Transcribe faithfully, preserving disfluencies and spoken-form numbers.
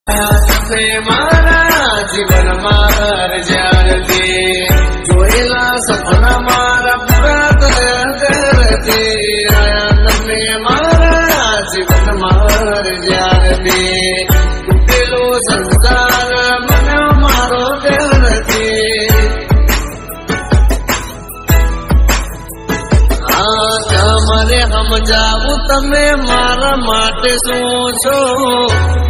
મારા જીવન મારા જ્યારથી જોયેલા સપના મારા પૂરા કરતી તમે મારા જીવન મારા જ્યારથી તૂટેલો સંસાર મને મારો દેવથી આ તમારે સમજાવું તમે મારા માટે શું છો।